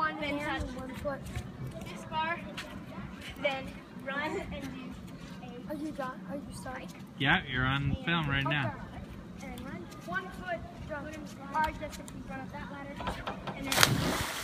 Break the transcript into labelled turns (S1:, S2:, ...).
S1: one hand and 1 foot.
S2: This bar, then run and do
S1: Are you done? Are you starting?
S3: Yeah, you're on film right now.
S1: And run 1 foot jump.
S2: Alright, just if you run up that ladder, and then